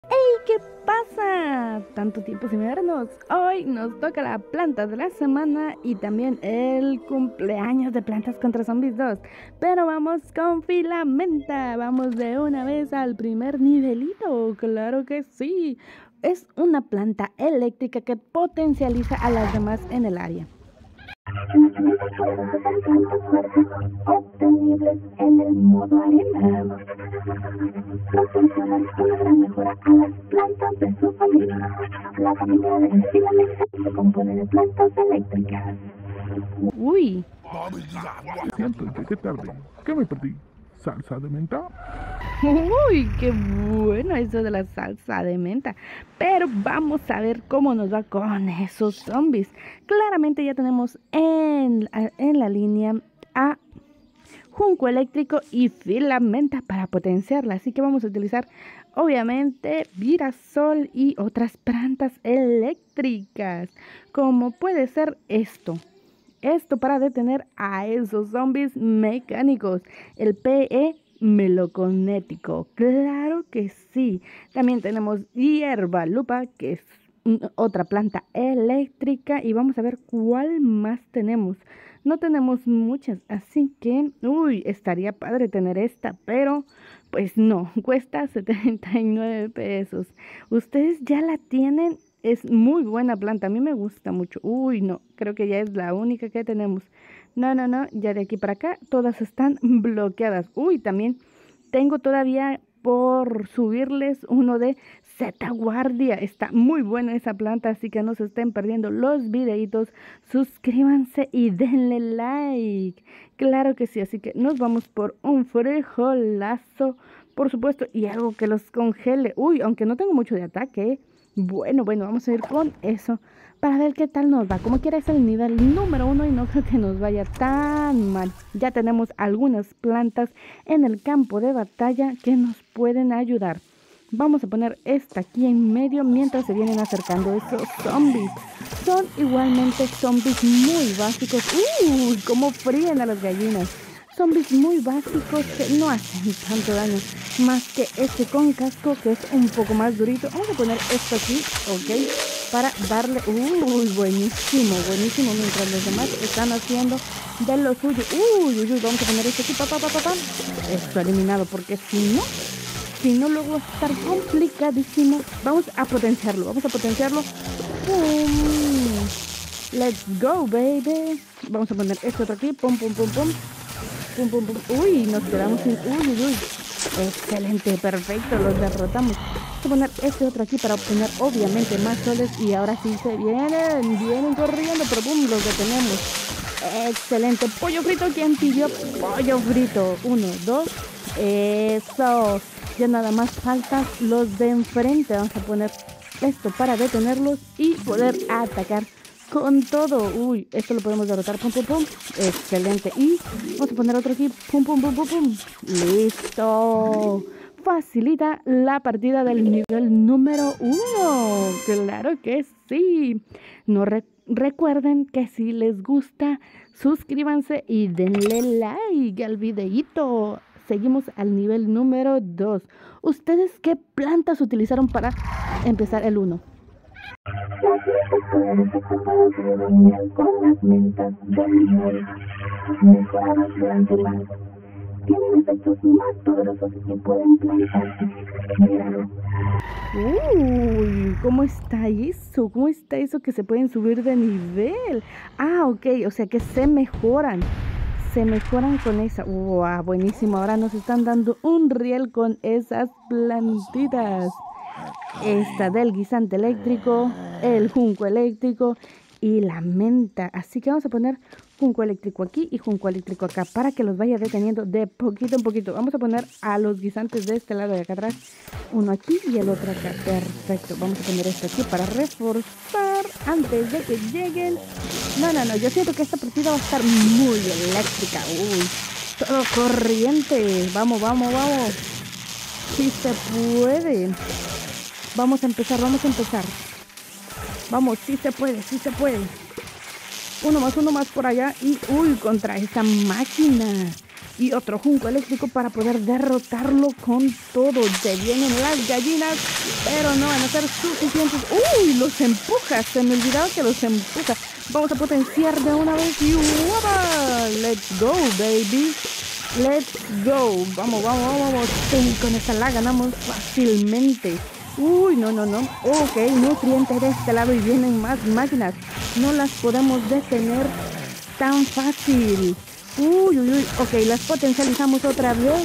¿Qué pasa? Tanto tiempo sin vernos. Hoy nos toca la planta de la semana y también el cumpleaños de Plantas contra Zombies 2. Pero vamos con Filamenta. Vamos de una vez al primer nivelito. Claro que sí. Es una planta eléctrica que potencializa a las demás en el área. Obtenibles en el modo arena. Proporciona una gran mejora a las plantas de su familia. La familia de Filamenta se compone de plantas eléctricas. Uy. Siento, llegué tarde. ¿Qué me perdí? ¿Salsa de menta? Uy, qué bueno eso de la salsa de menta. Pero vamos a ver cómo nos va con esos zombies. Claramente ya tenemos en la línea a Junco Eléctrico y Filamenta para potenciarla. Así que vamos a utilizar obviamente Virasol y otras plantas eléctricas. Como puede ser esto. Esto para detener a esos zombies mecánicos. El PE meloconético. Claro que sí. También tenemos hierba lupa, que es otra planta eléctrica. Y vamos a ver cuál más tenemos. No tenemos muchas, así que, estaría padre tener esta, pero pues no, cuesta 79 pesos. Ustedes ya la tienen. Es muy buena planta, a mí me gusta mucho. No, creo que ya es la única que tenemos. No, ya de aquí para acá todas están bloqueadas. También tengo todavía por subirles uno de Zetaguardia. Está muy buena esa planta, así que no se estén perdiendo los videitos. Suscríbanse y denle like. Claro que sí, así que nos vamos por un frijolazo, por supuesto, y algo que los congele. Aunque no tengo mucho de ataque, Bueno, vamos a ir con eso para ver qué tal nos va. Como quiera es el nivel número 1 y no creo que nos vaya tan mal. Ya tenemos algunas plantas en el campo de batalla que nos pueden ayudar. Vamos a poner esta aquí en medio mientras se vienen acercando esos zombies. Son igualmente zombies muy básicos. Cómo fríen a las gallinas. Zombies muy básicos que no hacen tanto daño, más que este con casco que es un poco más durito. Vamos a poner esto aquí, ok, para darle, buenísimo, mientras los demás están haciendo de lo suyo. Vamos a poner esto aquí, esto eliminado, porque si no luego va a estar complicadísimo. Vamos a potenciarlo. Let's go, baby. Vamos a poner esto otro aquí, pum. Nos quedamos sin... Excelente, perfecto, los derrotamos. Vamos a poner este otro aquí para obtener obviamente más soles. Y ahora sí se vienen corriendo, pero boom, los detenemos. Excelente, pollo frito. ¿Quién pidió pollo frito? 1, 2, eso. Ya nada más faltan los de enfrente. Vamos a poner esto para detenerlos y poder atacar con todo. Esto lo podemos derrotar. Pum. Excelente. Y vamos a poner otro aquí. Pum. Listo. Facilita la partida del nivel número 1. Claro que sí. No recuerden que si les gusta, suscríbanse y denle like al videíto. Seguimos al nivel número 2. ¿Ustedes qué plantas utilizaron para empezar el 1? Las viejas poderes ocupadas se denominan con las mentas de nivel mejoradas durante el año. Tienen efectos más poderosos y pueden plantarse. Míralo. ¿Cómo está eso? ¿Cómo está eso que se pueden subir de nivel? Ok, o sea que se mejoran. Se mejoran con esa. Buenísimo. Ahora nos están dando un riel con esas plantitas. Esta del guisante eléctrico, el junco eléctrico y la menta. Así que vamos a poner junco eléctrico aquí y junco eléctrico acá para que los vaya deteniendo de poquito en poquito. Vamos a poner a los guisantes de este lado de acá atrás. Uno aquí y el otro acá. Perfecto. Vamos a poner esto aquí para reforzar antes de que lleguen. No. Yo siento que esta partida va a estar muy eléctrica. Todo corriente. Vamos. Sí se puede. Vamos a empezar. Vamos, sí se puede. Uno más por allá y contra esa máquina. y otro junco eléctrico para poder derrotarlo con todo. Se vienen las gallinas, pero no van a ser suficientes. ¡Uy! Los empuja, se me olvidaba que los empuja. Vamos a potenciar de una vez y ¡guapa! ¡Let's go, baby! ¡Let's go! Vamos, vamos, vamos, vamos. Sí, con esta la ganamos fácilmente. Uy, no. Ok, nutriente de este lado y vienen más máquinas. No las podemos detener tan fácil. Uy. Ok, las potencializamos otra vez.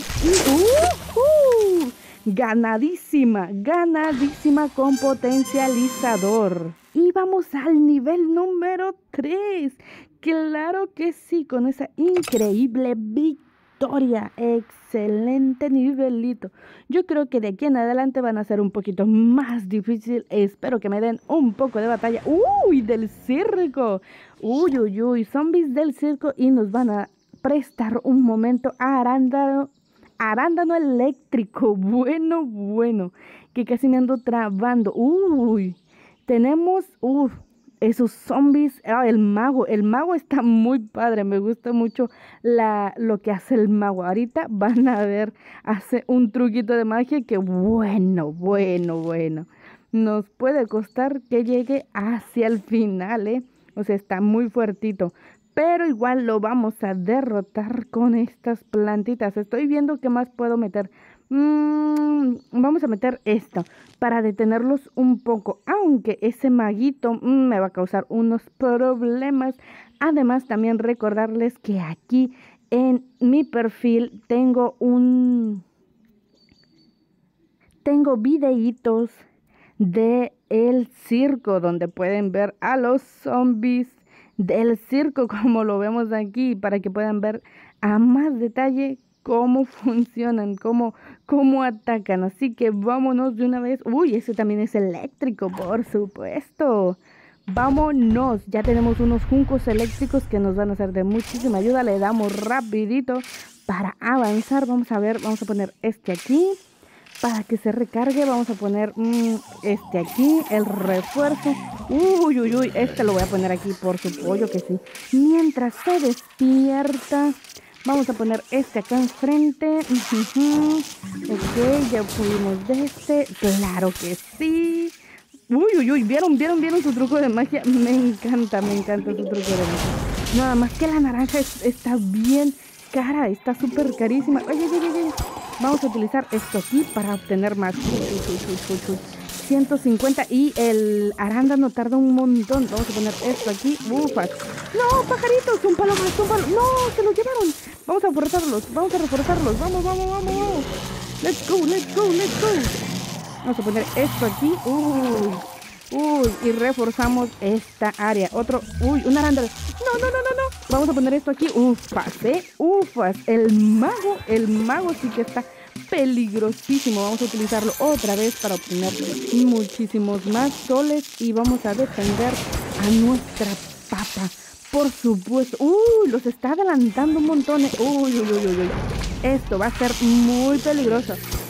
Y ganadísima con potencializador. Y vamos al nivel número 3. Claro que sí, con esa increíble victoria. Excelente nivelito. Yo creo que de aquí en adelante van a ser un poquito más difícil. Espero que me den un poco de batalla. ¡Uy! Del circo. Uy. Zombies del circo y nos van a prestar un momento a arándano eléctrico. Bueno. Que casi me ando trabando. Uy. Tenemos... esos zombies, el mago está muy padre, me gusta mucho lo que hace el mago. Ahorita van a ver, hace un truquito de magia que bueno, nos puede costar que llegue hacia el final, o sea, está muy fuertito, pero igual lo vamos a derrotar con estas plantitas. Estoy viendo qué más puedo meter. Vamos a meter esto para detenerlos un poco, aunque ese maguito me va a causar unos problemas. Además, también recordarles que aquí en mi perfil tengo videitos de el circo donde pueden ver a los zombies del circo como lo vemos aquí, para que puedan ver a más detalle cómo funcionan, cómo atacan. Así que vámonos de una vez. Uy, ese también es eléctrico, por supuesto. Vámonos, ya tenemos unos juncos eléctricos que nos van a ser de muchísima ayuda. Le damos rapidito para avanzar. Vamos a ver, vamos a poner este aquí para que se recargue. Vamos a poner este aquí, el refuerzo. Uy, este lo voy a poner aquí, por supuesto que sí. Mientras se despierta, vamos a poner este acá enfrente. Ok, ya fuimos de este. Claro que sí. Uy, ¿vieron su truco de magia? Me encanta su truco de magia. Nada más que la naranja está bien cara, está súper carísima. Oye. Vamos a utilizar esto aquí para obtener más. 150 y el arándano tarda un montón. Vamos a poner esto aquí. Ufas. No, pajaritos, un palo más. No, se lo llevaron. Vamos a reforzarlos. Vamos. Let's go. Vamos a poner esto aquí. Y reforzamos esta área. Un arándano. No. Vamos a poner esto aquí. Ufas. El mago sí que está peligrosísimo. Vamos a utilizarlo otra vez para obtener muchísimos más soles. Y vamos a defender a nuestra papa. Por supuesto. Los está adelantando un montón. Uy. Esto va a ser muy peligroso.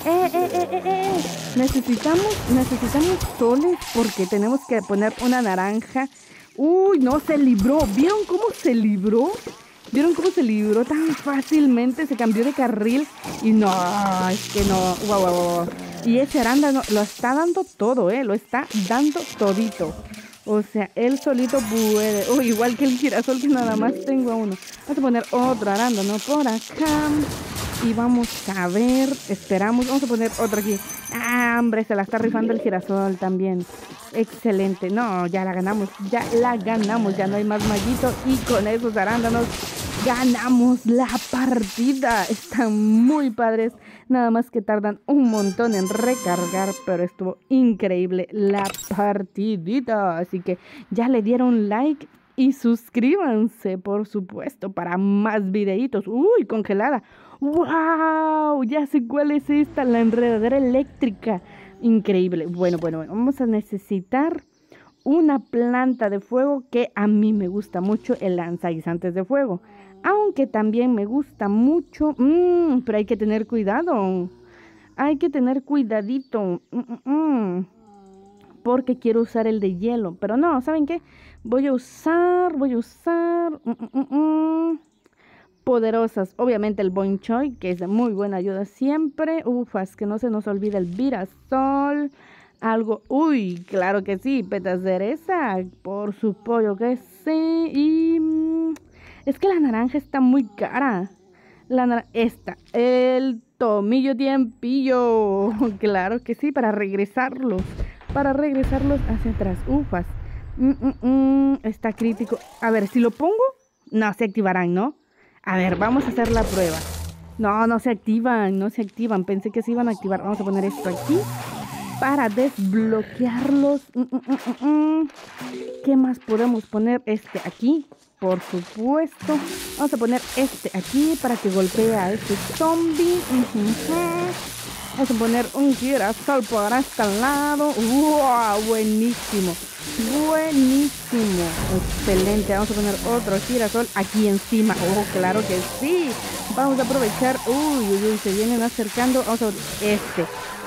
Necesitamos soles porque tenemos que poner una naranja. Uy, no, se libró. ¿Vieron cómo se libró? Tan fácilmente? Se cambió de carril. Y no, es que no. Wow. Y ese arándano lo está dando todo, lo está dando todito. O sea, él solito puede. Igual que el girasol, que nada más tengo a uno. Vamos a poner otro arándano por acá. Y vamos a ver, esperamos, vamos a poner otro aquí. Hombre, se la está rifando el girasol también. Excelente, no, ya la ganamos, ya no hay más maguito. Y con esos arándanos ganamos la partida. Están muy padres, nada más que tardan un montón en recargar, pero estuvo increíble la partidita. Así que ya le dieron like y suscríbanse, por supuesto, para más videitos. Congelada. ¡Wow! Ya sé cuál es esta, la enredadera eléctrica. Increíble. Bueno, vamos a necesitar una planta de fuego, que a mí me gusta mucho el lanzaguisantes de fuego. Aunque también me gusta mucho, pero hay que tener cuidado. Hay que tener cuidadito. Porque quiero usar el de hielo. Pero no, ¿saben qué? Voy a usar poderosas. Obviamente el Boing Choy, que es de muy buena ayuda siempre. Ufas, que no se nos olvide el Virasol. Algo, uy, claro que sí, Peta Cereza, por su pollo que sí. Y es que la naranja está muy cara. Esta, el Tomillo Tiempillo, claro que sí, para regresarlos hacia atrás. Ufas, está crítico. A ver, si lo pongo, no se activarán, ¿no? A ver, vamos a hacer la prueba. No, no se activan, pensé que se iban a activar. Vamos a poner esto aquí para desbloquearlos. ¿Qué más podemos poner? Este aquí, por supuesto. Vamos a poner este aquí para que golpee a este zombie. Vamos a poner un girasol por este lado. ¡Wow! Buenísimo. Buenísimo. Excelente. Vamos a poner otro girasol aquí encima. ¡Oh, claro que sí! Vamos a aprovechar. Uy, se vienen acercando. Vamos a poner este.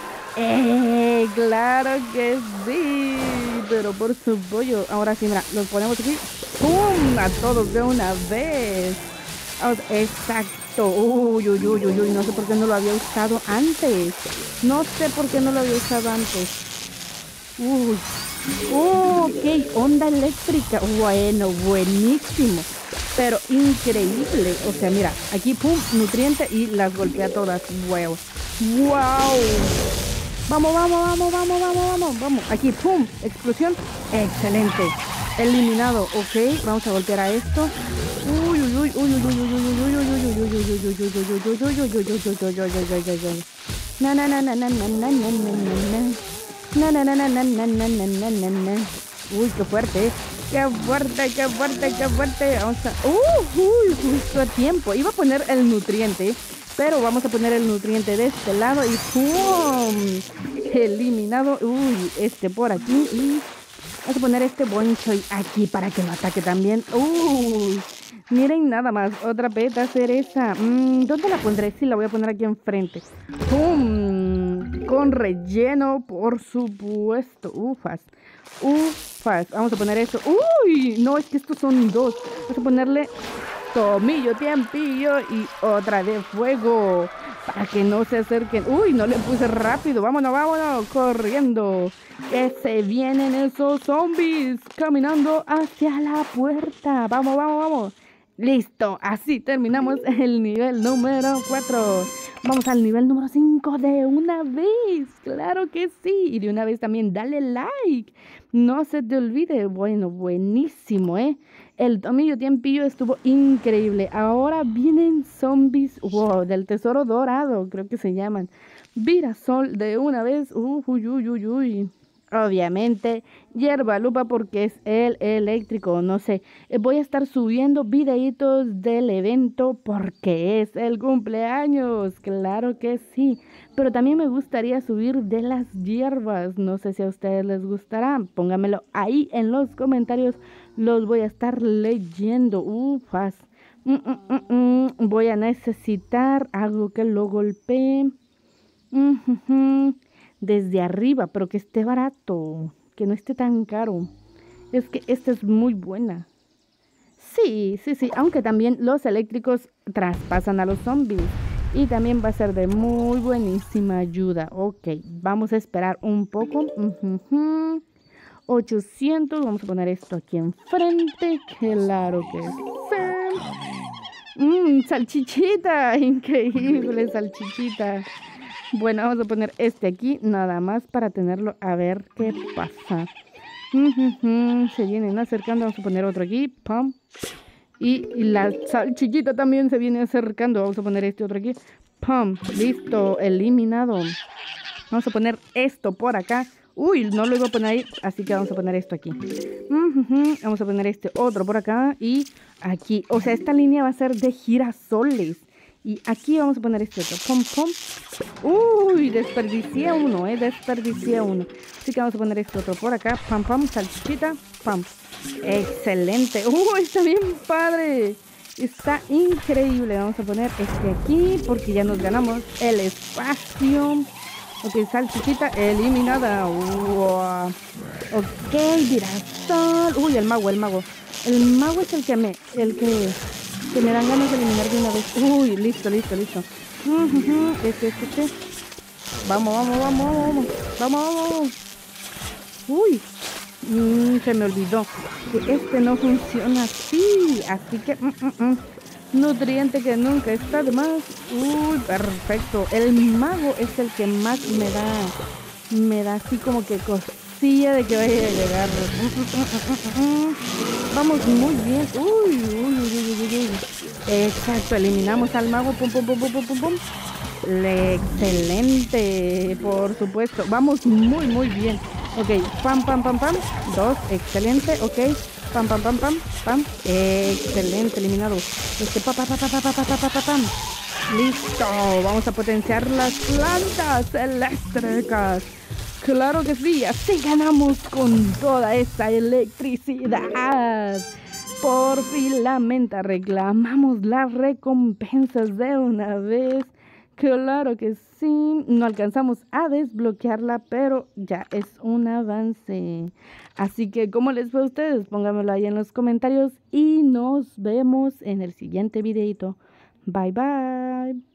Claro que sí, pero por su pollo. Ahora sí, mira, los ponemos aquí. ¡Pum! A todos de una vez. Exacto. Uy, no sé por qué no lo había usado antes. Uy. Ok, onda eléctrica. Bueno, buenísimo. Pero increíble. O sea, mira, aquí, pum, nutriente y las golpea todas. Wow. Vamos. Aquí, pum, explosión. Excelente. Eliminado. Ok, vamos a golpear a esto. Uy, qué fuerte. Vamos a... justo a tiempo. Iba a poner el nutriente, pero vamos a poner el nutriente de este lado y ¡pum! Eliminado. Uy, este por aquí y vamos a poner este Boing Choy aquí para que lo ataque también. Uy, miren nada más, otra Peta Cereza. ¿Dónde la pondré? Sí, la voy a poner aquí enfrente. ¡Pum! Con relleno, por supuesto. Ufas. Vamos a poner eso. Uy, no, es que estos son dos. Vamos a ponerle Tomillo Tiempillo y otra de fuego para que no se acerquen. Uy, no le puse rápido. Vámonos, corriendo. Que se vienen esos zombies caminando hacia la puerta. Vamos. Listo, así terminamos el nivel número 4. Vamos al nivel número 5 de una vez. Claro que sí. Y de una vez también dale like. No se te olvide. Bueno, buenísimo, ¿eh? El Tomillo Tiempillo estuvo increíble. Ahora vienen zombies, wow, del tesoro dorado, creo que se llaman. Virasol de una vez. Uy. Obviamente, hierba lupa porque es el eléctrico, no sé. Voy a estar subiendo videitos del evento porque es el cumpleaños, claro que sí. Pero también me gustaría subir de las hierbas, no sé si a ustedes les gustará. Pónganmelo ahí en los comentarios, los voy a estar leyendo. Ufas. Voy a necesitar algo que lo golpee. Desde arriba, pero que esté barato, que no esté tan caro. Es que esta es muy buena. Sí, aunque también los eléctricos traspasan a los zombies. Y también va a ser de muy buenísima ayuda. Ok, vamos a esperar un poco. 800, vamos a poner esto aquí enfrente. Claro que sí. Salchichita, increíble salchichita. Bueno, vamos a poner este aquí, nada más para tenerlo, a ver qué pasa. Se vienen acercando, vamos a poner otro aquí, pam. Y la salchichita también se viene acercando, vamos a poner este otro aquí, pam. Listo, eliminado. Vamos a poner esto por acá. Uy, no lo iba a poner ahí, así que vamos a poner esto aquí. Vamos a poner este otro por acá y aquí. O sea, esta línea va a ser de girasoles. Y aquí vamos a poner este otro. Pom. Uy, desperdicié uno, desperdicié uno. Así que vamos a poner este otro por acá. Pam, salchichita, pam. Excelente. Está bien padre. Está increíble. Vamos a poner este aquí porque ya nos ganamos el espacio. Ok, salchichita eliminada. Ok, Virasol. Uy, el mago. El mago es el que que me dan ganas de eliminar de una vez. Uy, listo. Vamos. Uy, se me olvidó que este no funciona así. Así que, nutriente que nunca está de más. Uy, perfecto. El mago es el que más me da así como que cosilla de que vaya a llegar. Vamos muy bien. Uy. Exacto, eliminamos al mago. Pum. Excelente, por supuesto. Vamos muy bien. Ok, pam. 2, excelente. Ok, pam. Excelente, eliminado. Pam. Listo, vamos a potenciar las plantas eléctricas. Claro que sí, así ganamos con toda esa electricidad. Por fin la menta, reclamamos las recompensas de una vez. Claro que sí, no alcanzamos a desbloquearla, pero ya es un avance. Así que, ¿cómo les fue a ustedes? Pónganmelo ahí en los comentarios y nos vemos en el siguiente videito. Bye.